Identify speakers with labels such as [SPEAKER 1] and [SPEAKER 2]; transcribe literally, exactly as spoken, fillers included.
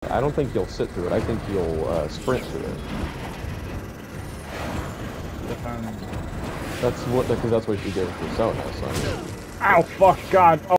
[SPEAKER 1] I don't think you'll sit through it. I think you'll uh, sprint through it. That's what, because that's what you did with Persona. So I mean,
[SPEAKER 2] Ow, fuck, God. Oh.